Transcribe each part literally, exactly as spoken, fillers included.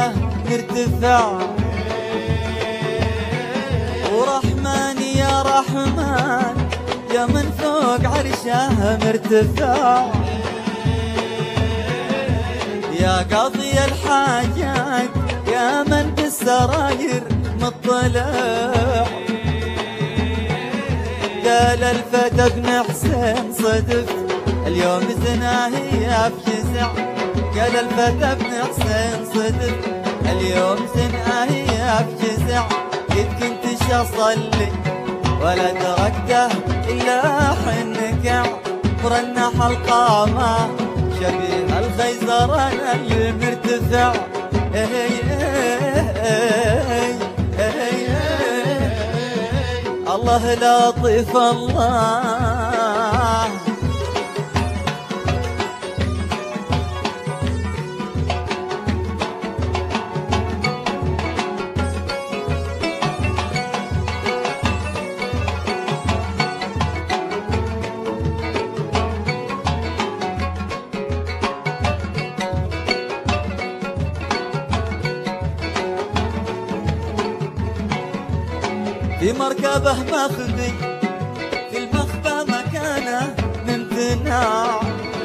عرشه مرتفع، ورحمن يا رحمن يا من فوق عرشه مرتفع، يا قاضي الحاجات يا من بالسراير مطلع، قال الفتى ابن حسين صدفت اليوم زناه يفجزع، قال الفتى ابن حسين صدفت اليوم زناه يفجزع، قد كنت اصلي ولا تركته الا حنكع، مرنح القامه شبيه الخيزران المرتفع، الله لطيف الله. في مركبه مخبي في المخبى مكانه ممتنع،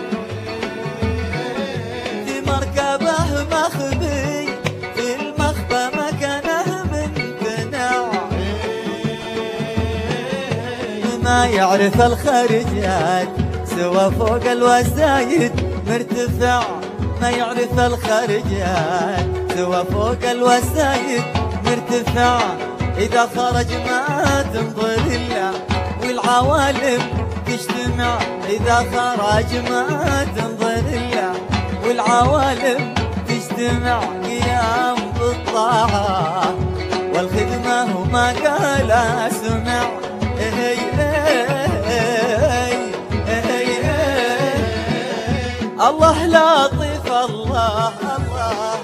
في مركبه مخبي في المخبى مكانه ممتنع، ما يعرف الخارجات سوى فوق الوسايد مرتفع، ما يعرف الخارجات سوى فوق الوسايد مرتفع، إذا خرج ما تنظر إلا والعوالم تجتمع، إذا خرج ما تنظر إلا والعوالم تجتمع، قيام بالطاعة والخدمة وما قال سمع، إيه إيه إيه الله لطيف الله الله.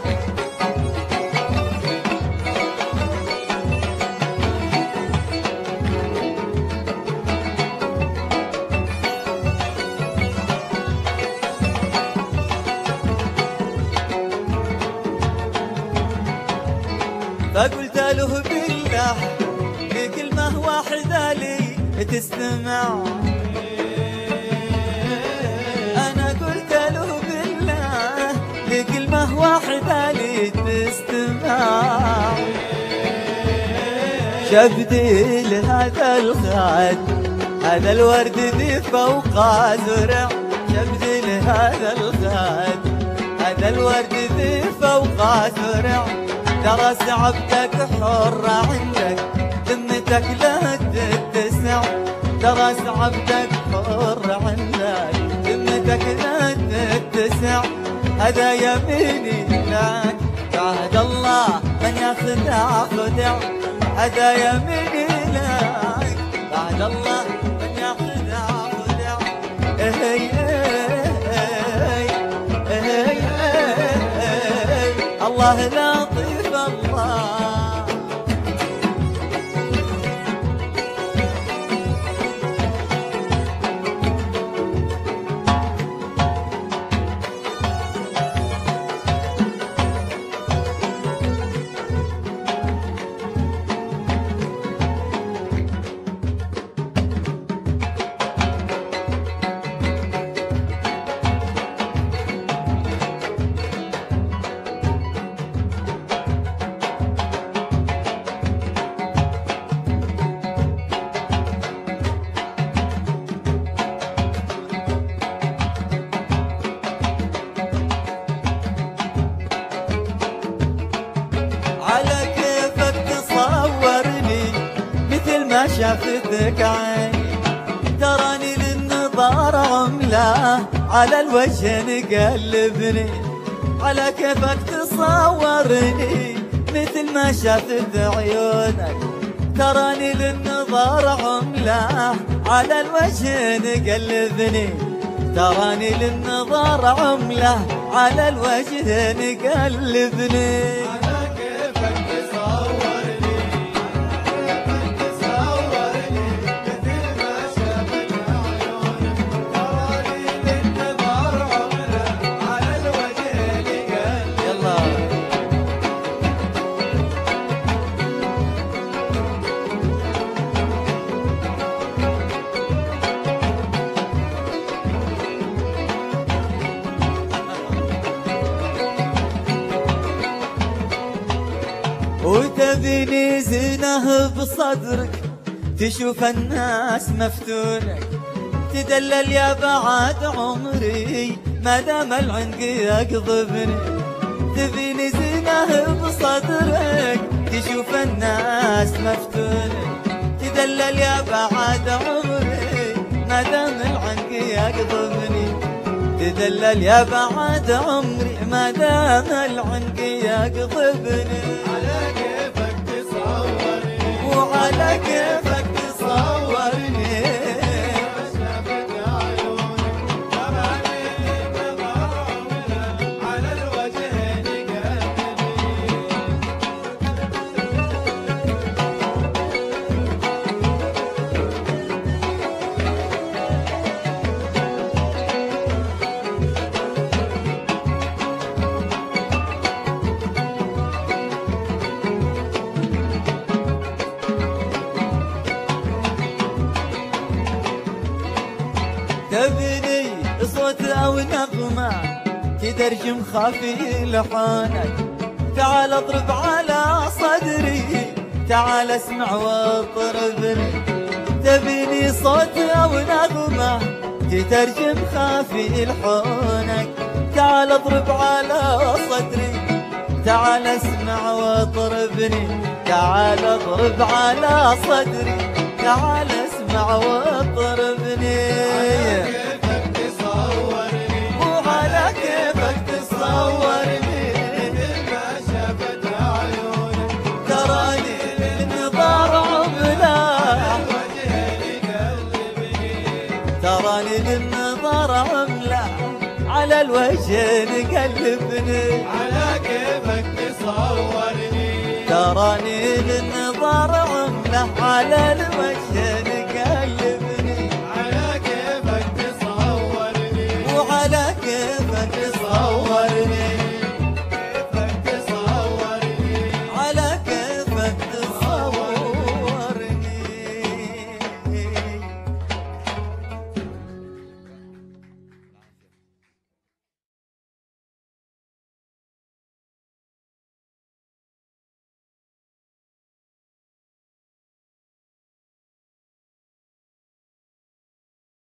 فقلت له بالله بكلمة واحدة لي تستمع، أنا قلت له بالله بكلمة واحدة لي تستمع، شبدي لهذا الخد هذا الورد ذي فوق زرع، شبدي لهذا الخد هذا الورد ذي فوق زرع، ترى سعبتك حرة عندك ذمتك لا تتسع، ترى سعبتك حرة عندك ذمتك لا تتسع، هذا يميني لك بعد الله من يخدع خدع، هذا يميني لك بعد الله من يخدع خدع، إيه إيه إيه إيه الله لطيف الله. شافتك عيني تراني للنظار عمله على الوجه نقلبني، على كيفك تصورني مثل ما شافت عيونك، تراني للنظار عمله على الوجه نقلبني، تراني للنظار عمله على الوجه نقلبني، وتبيني زينه بصدرك تشوف الناس مفتونك تدلل يا بعد عمري ما دام العنق يقضبني تبيني زينه بصدرك تشوف الناس مفتونك تدلل يا بعد عمري ما دام العنق يقضبني تدلل يا بعد عمري ما دام العنق يقضبني على كيفك تصورني وعلى كيفك تصورني شافت عيوني تراني بضاوله على الوجهين قلبي تبني صوت او نغمة تترجم خافي لحونك تعال اضرب على صدري تعال اسمع واطربني تبني صوت او نغمة تترجم خافي لحونك تعال اضرب على صدري تعال اسمع واطربني تعال اضرب على صدري تعال اسمع واطربني كيفك تصورني وعلى كيفك تصورني ما شافت عيوني تراني للنظار عمله وجهين قلبي تراني للنظار عمله على الوجه نقلبني على كيفك تصورني تراني للنظار عمله على الوجه